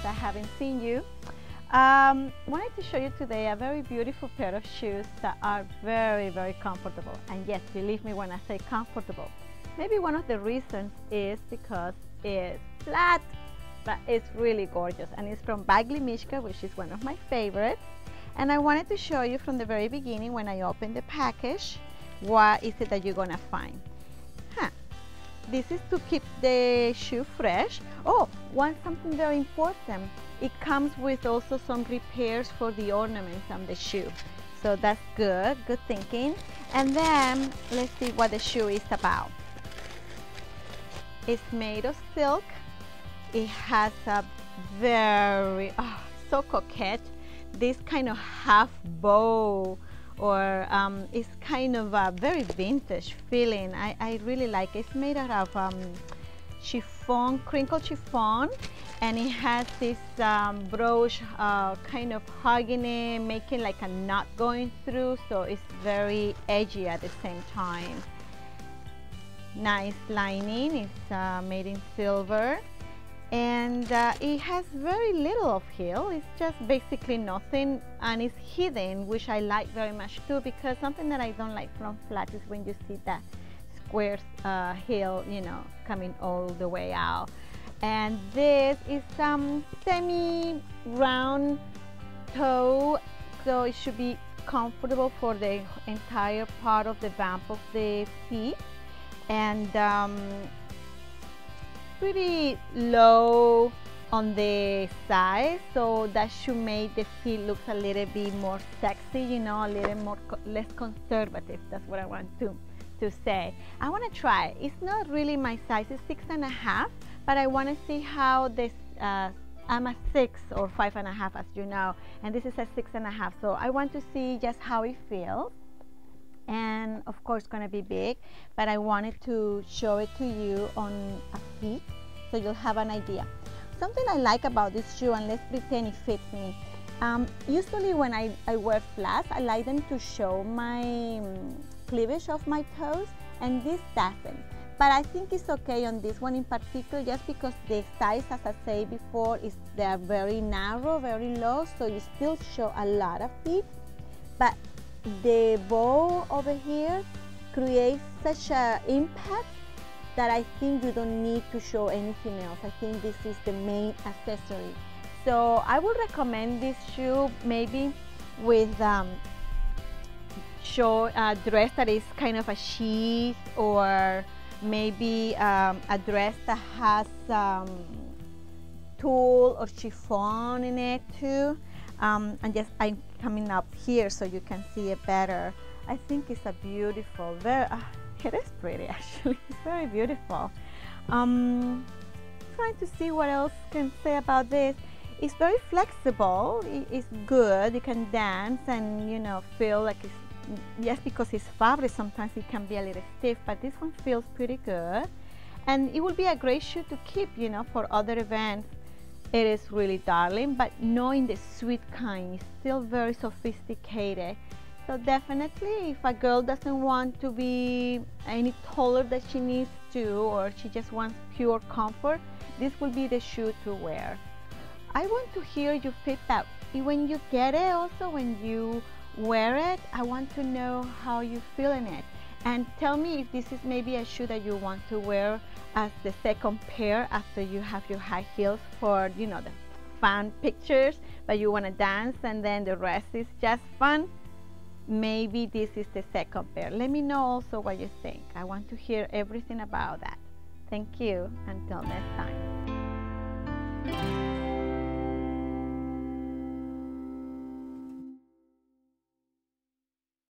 I haven't seen you. Wanted to show you today a very beautiful pair of shoes that are very, very comfortable. And yes, believe me when I say comfortable. Maybe one of the reasons is because it's flat, but it's really gorgeous. And it's from Badgley, Mischka, which is one of my favorites. And I wanted to show you from the very beginning when I opened the package, what is it that you're gonna find. This is to keep the shoe fresh. Oh, something very important. It comes with also some repairs for the ornaments on the shoe. So that's good thinking. And then let's see what the shoe is about. It's made of silk. It has a very, so coquette, this kind of half bow, or it's kind of a very vintage feeling. I really like it. It's made out of chiffon, crinkled chiffon, and it has this brooch kind of hugging it, making like a knot going through, so it's very edgy at the same time. Nice lining. It's made in silver, and it has very little of heel. It's just basically nothing, and it's hidden, which I like very much too, because something that I don't like from flat is when you see that square heel, you know, coming all the way out. And this is some semi-round toe, so it should be comfortable for the entire part of the vamp of the feet, and pretty low on the side, so that should make the feet look a little bit more sexy, you know, a little more less conservative. That's what I want to say. I want to try it. It's not really my size. It's 6.5, but I want to see how this I'm a 6 or 5.5, as you know, and this is a 6.5, so I want to see just how it feels. And of course going to be big, but I wanted to show it to you on a feet so you'll have an idea. Something I like about this shoe, and let's pretend it fits me, usually when I wear flats, I like them to show my cleavage of my toes, and this doesn't. But I think it's okay on this one in particular, just because the size, as I said before, they're very narrow, very low, so you still show a lot of feet, but the bow over here creates such an impact that I think you don't need to show anything else. I think this is the main accessory. So I would recommend this shoe maybe with show a dress that is kind of a sheath, or maybe a dress that has tulle or chiffon in it too. And just I'm coming up here so you can see it better. I think it's a beautiful, it is pretty actually. It's very beautiful. Trying to see what else can say about this. It's very flexible. It's good. You can dance and, you know, feel like it's, just because it's fabric, sometimes it can be a little stiff, but this one feels pretty good. And it will be a great shoe to keep, you know, for other events. It is really darling, but not in the sweet kind. It's still very sophisticated. So definitely, if a girl doesn't want to be any taller than she needs to, or she just wants pure comfort, this will be the shoe to wear. I want to hear your feedback. When you get it, also when you wear it, I want to know how you feel in it. And tell me if this is maybe a shoe that you want to wear as the second pair after you have your high heels for, you know, the fun pictures, but you want to dance and then the rest is just fun. Maybe this is the second pair. Let me know also what you think. I want to hear everything about that. Thank you. Until next time.